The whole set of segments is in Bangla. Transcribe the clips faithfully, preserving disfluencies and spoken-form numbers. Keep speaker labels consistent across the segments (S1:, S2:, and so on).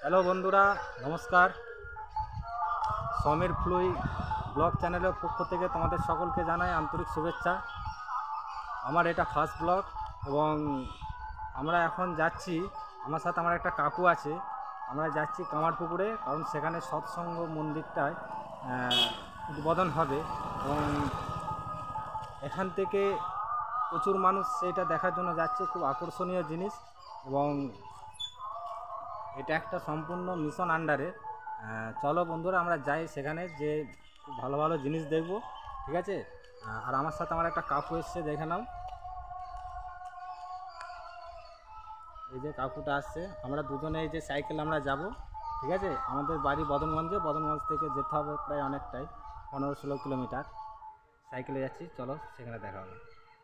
S1: হ্যালো বন্ধুরা, নমস্কার। সমীর ফ্লুই ব্লগ চ্যানেলের পক্ষ থেকে তোমাদের সকলকে জানাই আন্তরিক শুভেচ্ছা। আমার এটা ফার্স্ট ব্লগ এবং আমরা এখন যাচ্ছি, আমার সাথে আমার একটা কাকু আছে। আমরা যাচ্ছি কামারপুকুরে, কারণ সেখানে সৎসঙ্গ মন্দিরটায় উদ্বোধন হবে এবং এখান থেকে প্রচুর মানুষ সেইটা দেখার জন্য যাচ্ছে। খুব আকর্ষণীয় জিনিস এবং এটা একটা সম্পূর্ণ মিশন আন্ডারে। চলো বন্ধুরা আমরা যাই সেখানে, যে খুব ভালো ভালো জিনিস দেখব, ঠিক আছে? আর আমার সাথে আমার একটা কাকু এসছে, দেখে নাও। এই যে কাকুটা আসছে, আমরা দুজনে এই যে সাইকেল আমরা যাব, ঠিক আছে? আমাদের বাড়ি বদনগঞ্জে, বদনগঞ্জ থেকে যেতে হবে প্রায় অনেকটাই, পনেরো ষোলো কিলোমিটার সাইকেলে যাচ্ছি। চলো সেখানে দেখা হবে।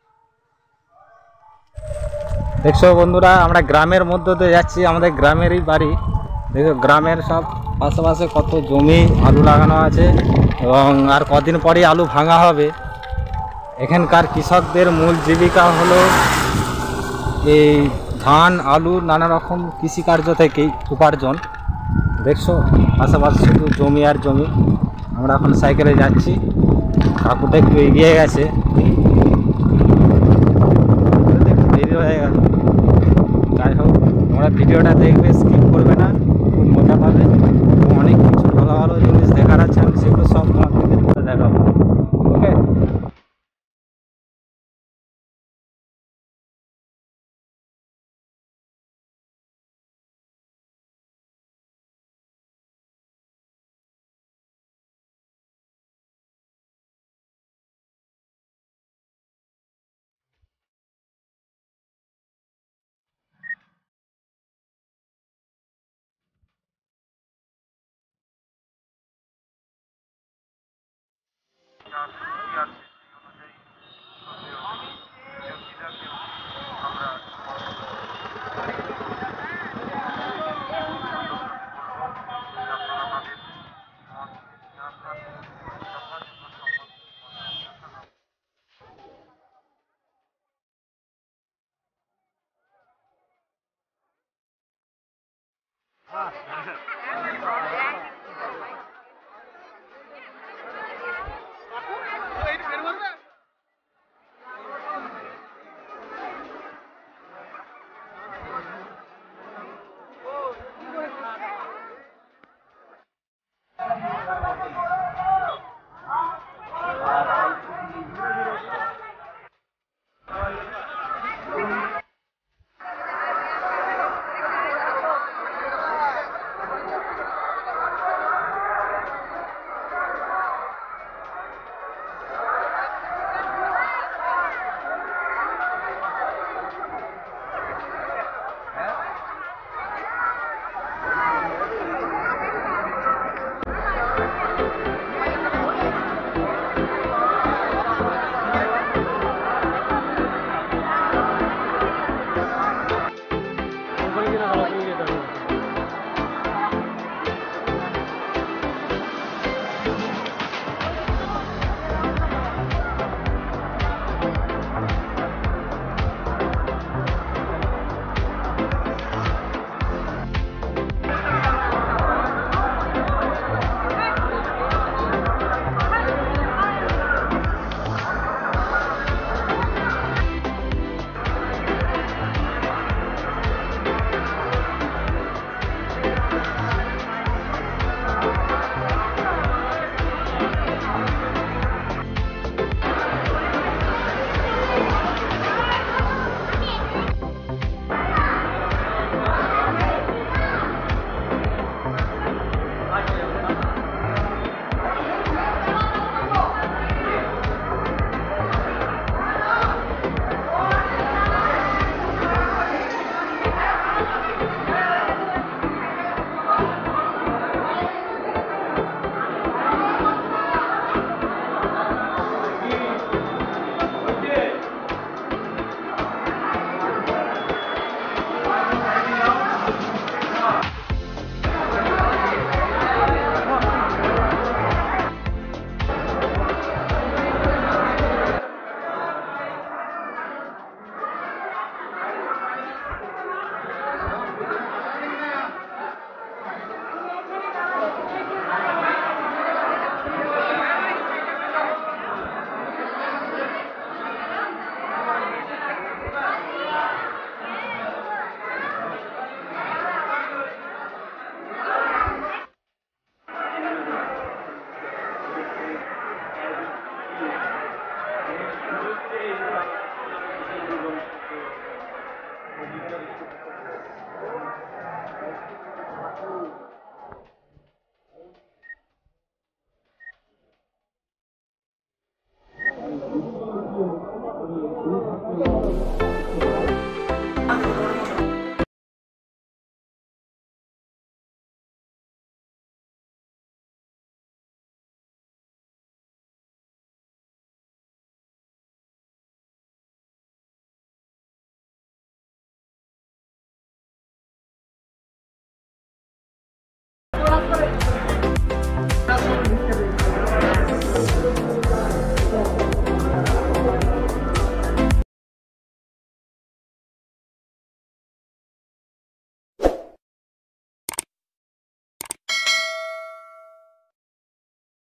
S1: দেখছো বন্ধুরা, আমরা গ্রামের মধ্যে দিয়ে যাচ্ছি, আমাদের গ্রামেরই বাড়ি। দেখো গ্রামের সব পাশাপাশি কত জমি আলু লাগানো আছে এবং আর কদিন পরেই আলু ভাঙা হবে। এখানকার কৃষকদের মূল জীবিকা হলো এই ধান, আলু, নানা রকম কৃষিকার্য থেকেই উপার্জন। দেখছো পাশাপাশি শুধু জমি আর জমি। আমরা এখন সাইকেলে যাচ্ছি, কাকুটা একটু এগিয়ে গেছে, দেরি হয়ে গেল। যাই হোক, তোমরা ভিডিওটা দেখবে,